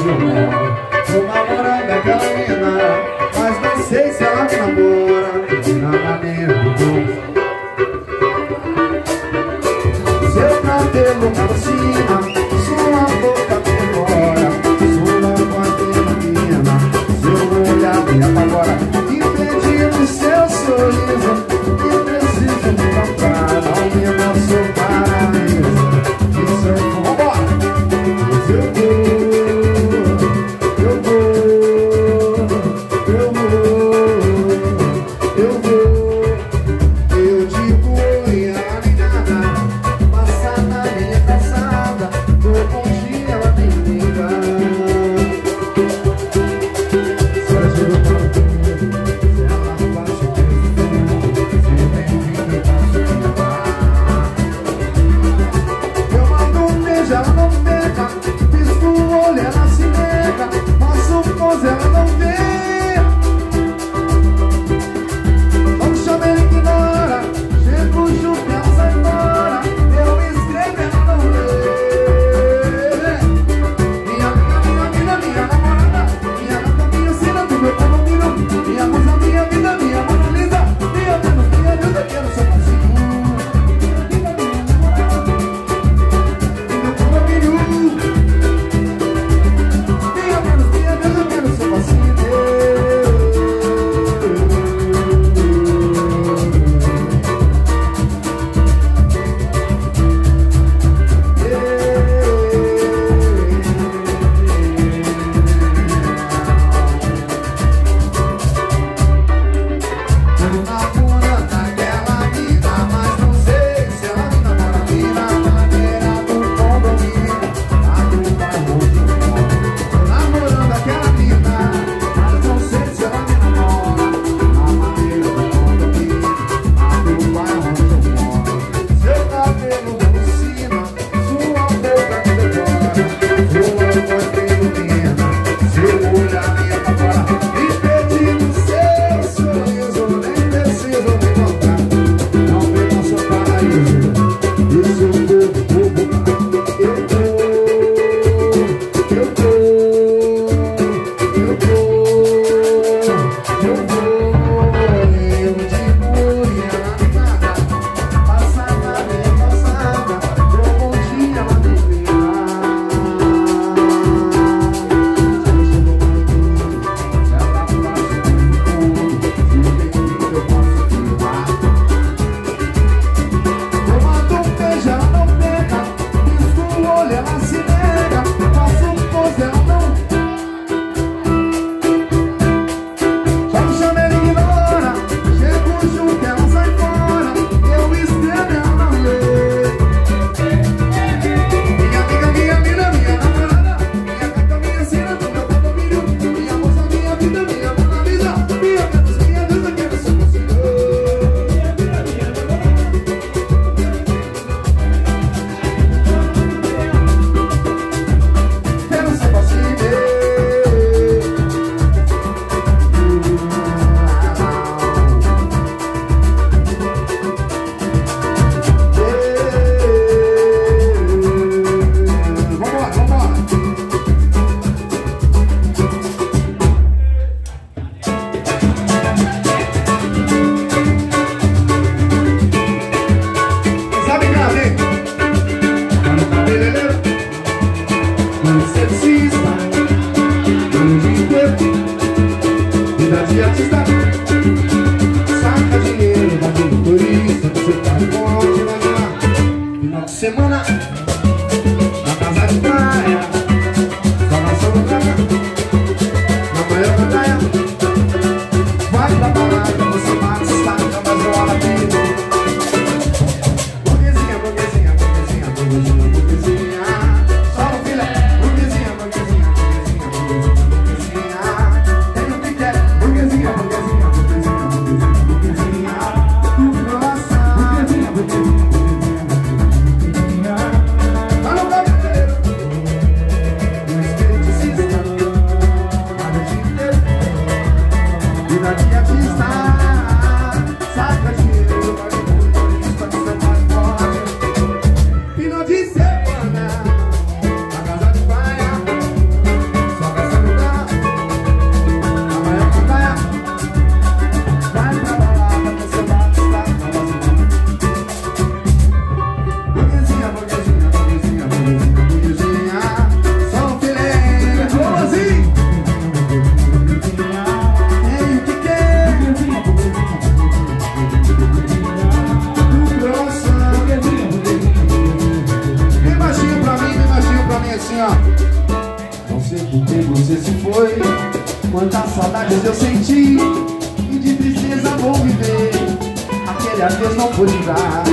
onde eu moro. Tô namorando aquela menina, mas não sei se ela me namora. Na maneira do gosto, seu cabelo pra cima, sua boca me demora, sua voz me ilumina, seu olhar me apavora, impedindo seu sorriso, que preciso me encontrar, não me emociono paraíso. Isso eu vou, vambora! Mas eu digo oi a ligada, passar na minha calçada, tô bom dia, ela nem liga. Se ela chegou pra mim, se ela bate o peso, se vem vindo, eu posso me amar. Eu mando um beijo, ela não pega, pisco o olho, ela se nega, faço pose, ela não vê. Não chama, ela ignora, chego junto, ela sai fora, eu escrevo, ela não lê. Minha amiga, minha namorada, minha gata, minha cena do meu condomínio, minha musa, minha vida, minha Mona Lisa, minha Vênus, minha Deus, eu quero seu passinho. Minha namorada, meu condomínio, minha Vênus, minha Deus, eu quero seu passinho. Tô namorando aquela mina, mas não sei se ela me namora. Na maneira do condomínio, lá do bairro onde eu moro. Tô namorando aquela mina, mas não sei se ela me namora. Na maneira do condomínio, lá do bairro onde eu moro. Seu cabelo me alucina, sua boca me devora, sua voz me ilumina, seu olhar me apavora, impedindo seu sorriso, nem preciso me encontrar, não me nosso paraíso. Isso eu digo e ela me nada, passar na minha calçada, tô bom dia, ela me vira. Ela faz o tudo, se tem vida eu posso filmar. Eu mando um beijo, ela não pega, pisco o olho, ela se nega, faço pose, ela não. Só me chama, ela ignora, chego junto, ela sai fora, eu escrevo, ela não lê. Minha amiga, minha mina, minha namorada, minha gata, minha cena do meu condomínio, minha moça, minha vida, minha Mona Lisa, minha Vênus, minha Deus, eu quero seu passinho. Quero seu passinho. Vambora, vambora. Sabe que ela vem? Mano cabeleireiro, mano esteticista, mano de inteiro, vida de artista, saca dinheiro da vida do turista, você tá forte, imagina. Final de semana, na casa de praia, só na sua praia, na maior da praia, vai pra balada, você mata, saca, mas eu abro. Burguesinha, burguesinha, burguesinha, burguesinha, burguesinha, só no filé. Burguesinha, burguesinha, burguesinha, burguesinha, tem o que quer. Burguesinha, burguesinha, burguesinha, burguesinha, burguesinha, nossa. Burguesinha, burguesinha, burguesinha, tá no cabeleireiro, no esteticista, nada de inteiro, vida de artista, saca dinheiro, vai no turista, que você faz forte. Final de semana, na casa de praia, por usar.